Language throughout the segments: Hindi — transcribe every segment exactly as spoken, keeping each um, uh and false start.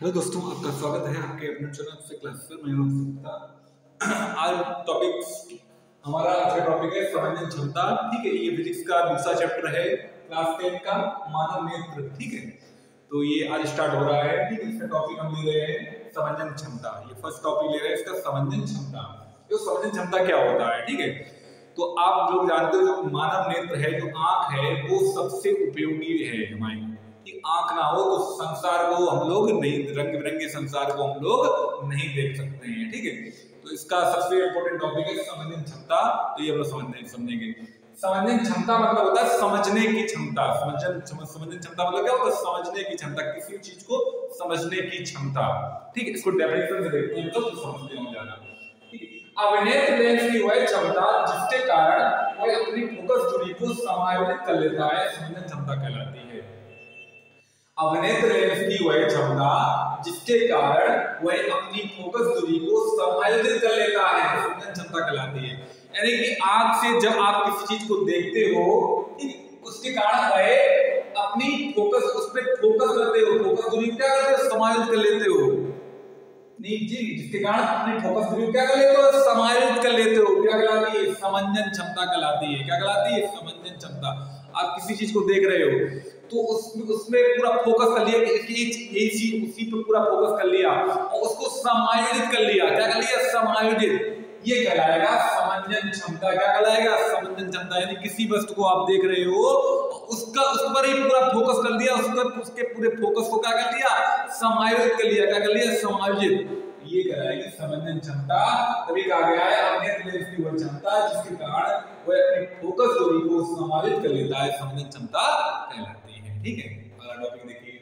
हेलो दोस्तों, आपका स्वागत है आपके अपने चैनल से क्लास में। मैं हूं आज टॉपिक हमारा आज का टॉपिक है समंजन क्षमता। ठीक है, ये फिजिक्स का दूसरा चैप्टर है क्लास टेन का मानव नेत्र। ठीक है, तो ये आज स्टार्ट हो रहा है। ठीक है, इसका टॉपिक हम ले रहे हैं समंजन क्षमता। ये फर्स्ट टॉपिक ले रहे हैं इसका समंजन क्षमता। जो समंजन क्षमता क्या होता है, ठीक है, तो आप लोग जानते हो जो मानव नेत्र है, जो आंख है, वो सबसे उपयोगी है हमारी। आंख ना हो तो संसार को हम लोग नहीं, रंग बिरंगे संसार को हम लोग नहीं देख सकते हैं। ठीक है, तो इसका सबसे इंपॉर्टेंट टॉपिक है समंजन क्षमता। तो ये हम लोग समझने समझेंगे। समंजन क्षमता मतलब होता है समझने की क्षमता। समंजन समंजन क्षमता मतलब क्या होता है? समझने की क्षमता, किसी चीज को समझने की क्षमता। ठीक है, इसको डेफिनेशन से देखते हैं तो समझते हो जाना। अवनेत्र लेंस की वह क्षमता जिसके कारण वह अपनी फोकस दूरी को समायोजित कर लेता है, समंजन क्षमता कहलाती है। अवनेत्र लेंस की वह क्षमता जिसके कारण वह अपनी फोकस दूरी को समायोजित कर लेता है, समंजन क्षमता कहलाती है। यानी कि आंख से जब आप किसी चीज को देखते हो, उसके कारण वह अपनी फोकस उस पर फोकस करते हो, फोकस दूरी क्या करते हो? समायोजित कर लेते हो। नहीं जी, जिसके कारण अपनी फोकस दूरी क्या कर लेते हो? समायोजित कर लेते हो। क्या कहलाती है? समंजन क्षमता कहलाती है। क्या कहलाती है? समंजन क्षमता। आप किसी चीज को देख रहे हो तो उसमें उसमें पूरा फोकस कर लिया कि ये चीज उसी पर पूरा फोकस कर लिया और उसको समायोजित कर लिया। क्या कर लिया? समायोजित। ये कहलाएगा समंजन क्षमता। क्या कहलाएगा? समंजन क्षमता। यानी किसी वस्तु को आप देख रहे हो, उसका उस पर ही पूरा फोकस कर दिया, उसका उसके पूरे फोकस को क्या कर लिया? समायोजित कर लिया। क्या कर लिया? समायोजित। ये कहलाएगी समंजन क्षमता। तभी कहा गया है अवनेत्र लेंस की वह क्षमता जिसके कारण वह अपनी फोकस दूरी को समायोजित कर लेता है, समंजन क्षमता कहलाती है। ठीक है, अगला टॉपिक देखिए।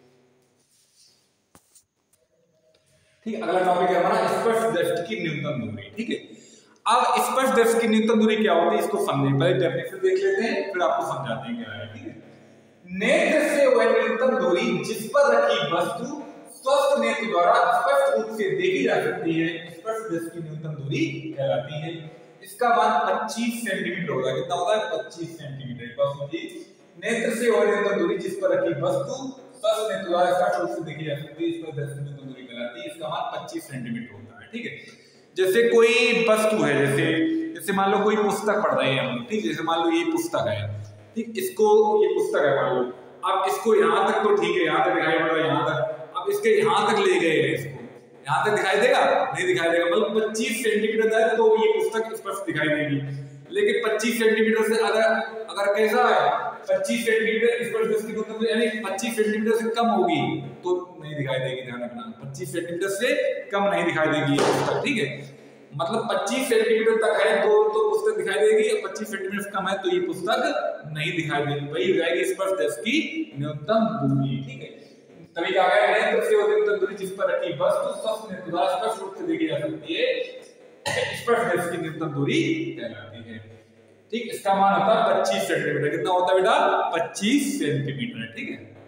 ठीक है, अगला टॉपिक है हमारा स्पर्श दृष्टि की न्यूनतम दूरी। ठीक है, अब स्पर्श दृष्टि की न्यूनतम दूरी क्या होती है इसको समझें। पहले डेफिनेशन देख लेते हैं, फिर आपको समझाते हैं क्या है। ठीक है, नेत्र से वह न्यूनतम दूरी जिस पर रखी वस्तु स्वस्थ नेत्र द्वारा स्पष्ट रूप से देखी जा सकती है, स्पर्श दृष्टि की न्यूनतम दूरी कहलाती है। इसका मान पच्चीस सेंटीमीटर होगा। कितना होता है? पच्चीस सेंटीमीटर। नेत्र से वह न्यूनतम दूरी जिस पर रखी वस्तु स्वस्थ नेत्र द्वारा स्पष्ट रूप से देखी जा सकती है, स्पर्श दृष्टि की न्यूनतम दूरी कहलाती है। इसका मान पच्चीस सेंटीमीटर होता है। ठीक है, जैसे कोई वस्तु है, जैसे जैसे मान लो कोई पुस्तक पढ़ रहे हैं हम। ठीक, जैसे मान लो ये पुस्तक है। ठीक, इसको ये पुस्तक है मान लो। अब इसको यहाँ तक तो ठीक है, यहाँ तक दिखाई पड़ रहा है, यहाँ तक। अब इसके यहाँ तक ले गए हैं, इसको यहाँ तक दिखाई देगा? नहीं दिखाई देगा। मतलब पच्चीस सेंटीमीटर तक तो ये पुस्तक स्पष्ट दिखाई देगी। लेकिन पच्चीस सेंटीमीटर से अगर अगर कैसा है, पच्चीस सेंटीमीटर स्पर्श दृष्टि की न्यूनतम यानी पच्चीस सेंटीमीटर से कम होगी तो नहीं दिखाई देगी। ध्यान रखना, पच्चीस सेंटीमीटर से कम नहीं दिखाई देगी ये पुस्तक। ठीक है, मतलब पच्चीस सेंटीमीटर तक है तो तो पुस्तक दिखाई देगी, और पच्चीस सेंटीमीटर से कम है तो ये पुस्तक नहीं दिखाई देगी। वही हो जाएगी स्पर्श दृष्टि की न्यूनतम दूरी। ठीक है, तभी कहा गया नेत्र से न्यूनतम दूरी जिस पर रखी वस्तु स्वस्थ नेत्र द्वारा स्पष्ट रूप से देखी जा सकती है, स्पर्श दृष्टि की न्यूनतम दूरी कहलाती है। ठीक, इसका मान होता है पच्चीस सेंटीमीटर। कितना होता है बेटा? पच्चीस सेंटीमीटर। ठीक है,